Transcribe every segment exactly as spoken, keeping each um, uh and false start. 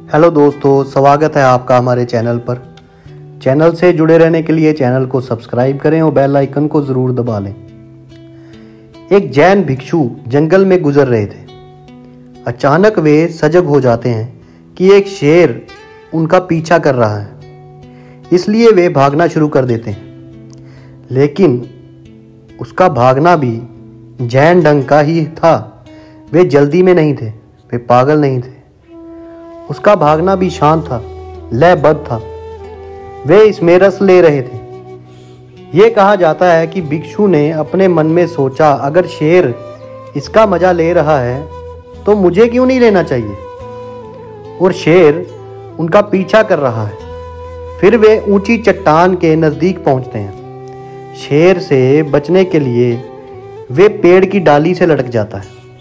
Hello दोस्तों, स्वागत है आपका हमारे चैनल पर। चैनल से जुड़े रहने के लिए चैनल को सब्सक्राइब करें और बेल आइकन को ज़रूर दबा लें। एक जैन भिक्षु जंगल में गुजर रहे थे। अचानक वे सजग हो जाते हैं कि एक शेर उनका पीछा कर रहा है, इसलिए वे भागना शुरू कर देते हैं। लेकिन उसका भागना भी जैन ढंग का ही था। वे जल्दी में नहीं थे, वे पागल नहीं थे। उसका भागना भी शांत था, लयबद्ध था। वे इसमें रस ले रहे थे। ये कहा जाता है कि भिक्षु ने अपने मन में सोचा, अगर शेर इसका मजा ले रहा है तो मुझे क्यों नहीं लेना चाहिए। और शेर उनका पीछा कर रहा है। फिर वे ऊंची चट्टान के नज़दीक पहुंचते हैं। शेर से बचने के लिए वे पेड़ की डाली से लटक जाता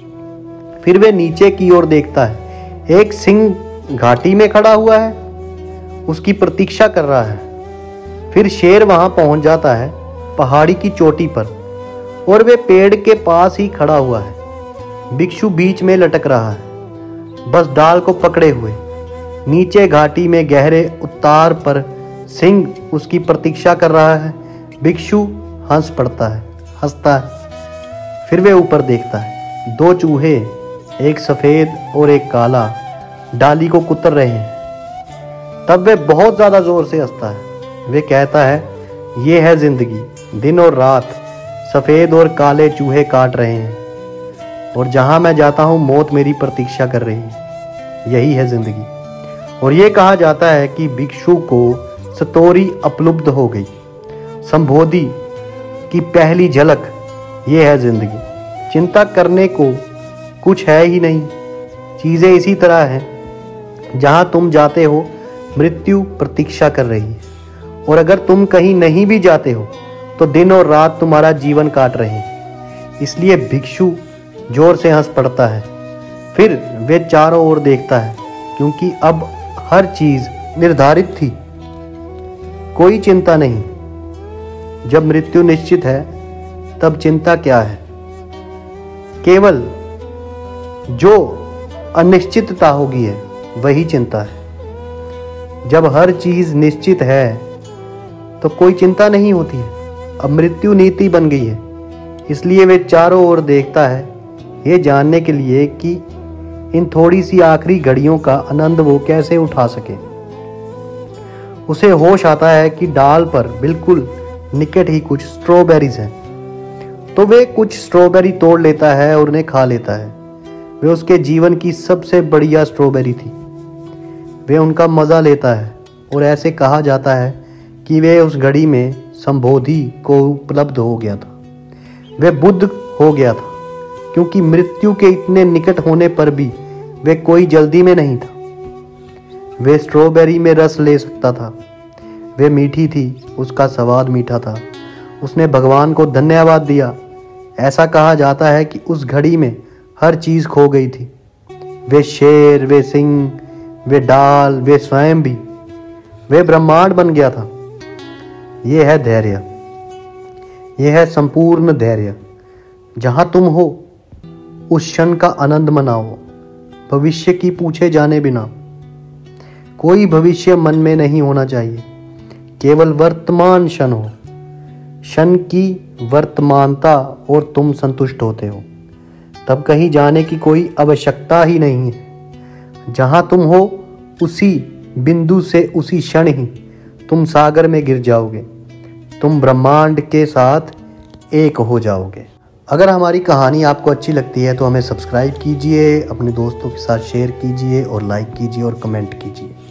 है। फिर वे नीचे की ओर देखता है। एक सिंह घाटी में खड़ा हुआ है, उसकी प्रतीक्षा कर रहा है। फिर शेर वहां पहुंच जाता है, पहाड़ी की चोटी पर, और वे पेड़ के पास ही खड़ा हुआ है। भिक्षु बीच में लटक रहा है, बस डाल को पकड़े हुए। नीचे घाटी में गहरे उतार पर सिंह उसकी प्रतीक्षा कर रहा है। भिक्षु हंस पड़ता है, हंसता है। फिर वे ऊपर देखता है। दो चूहे, एक सफ़ेद और एक काला, डाली को कुतर रहे हैं। तब वे बहुत ज़्यादा ज़ोर से हंसता है। वे कहता है, ये है ज़िंदगी। दिन और रात सफ़ेद और काले चूहे काट रहे हैं, और जहाँ मैं जाता हूँ मौत मेरी प्रतीक्षा कर रही है। यही है ज़िंदगी। और ये कहा जाता है कि भिक्षु को सतोरी उपलब्ध हो गई। संबोधि की पहली झलक, ये है ज़िंदगी। चिंता करने को कुछ है ही नहीं। चीज़ें इसी तरह हैं। जहाँ तुम जाते हो मृत्यु प्रतीक्षा कर रही है, और अगर तुम कहीं नहीं भी जाते हो तो दिन और रात तुम्हारा जीवन काट रहे हैं। इसलिए भिक्षु जोर से हंस पड़ता है। फिर वे चारों ओर देखता है, क्योंकि अब हर चीज़ निर्धारित थी। कोई चिंता नहीं। जब मृत्यु निश्चित है तब चिंता क्या है। केवल जो अनिश्चितता होगी है वही चिंता है। जब हर चीज़ निश्चित है तो कोई चिंता नहीं होती है। अब मृत्यु नीति बन गई है, इसलिए वे चारों ओर देखता है, ये जानने के लिए कि इन थोड़ी सी आखिरी घड़ियों का आनंद वो कैसे उठा सके। उसे होश आता है कि डाल पर बिल्कुल निकट ही कुछ स्ट्रॉबेरीज हैं, तो वे कुछ स्ट्रॉबेरी तोड़ लेता है और उन्हें खा लेता है। वे उसके जीवन की सबसे बढ़िया स्ट्रॉबेरी थी। वे उनका मज़ा लेता है, और ऐसे कहा जाता है कि वे उस घड़ी में संबोधि को उपलब्ध हो गया था। वे बुद्ध हो गया था, क्योंकि मृत्यु के इतने निकट होने पर भी वे कोई जल्दी में नहीं था। वे स्ट्रॉबेरी में रस ले सकता था। वे मीठी थी, उसका स्वाद मीठा था। उसने भगवान को धन्यवाद दिया। ऐसा कहा जाता है कि उस घड़ी में हर चीज़ खो गई थी। वे शेर, वे सिंह, वे डाल, वे स्वयं भी। वे ब्रह्मांड बन गया था। ये है धैर्य। यह है संपूर्ण धैर्य। जहाँ तुम हो उस क्षण का आनंद मनाओ, भविष्य की पूछे जाने बिना। कोई भविष्य मन में नहीं होना चाहिए, केवल वर्तमान क्षण हो। क्षण की वर्तमानता और तुम संतुष्ट होते हो, तब कहीं जाने की कोई आवश्यकता ही नहीं है। जहाँ तुम हो उसी बिंदु से उसी क्षण ही तुम सागर में गिर जाओगे। तुम ब्रह्मांड के साथ एक हो जाओगे। अगर हमारी कहानी आपको अच्छी लगती है तो हमें सब्सक्राइब कीजिए, अपने दोस्तों के साथ शेयर कीजिए और लाइक कीजिए और कमेंट कीजिए।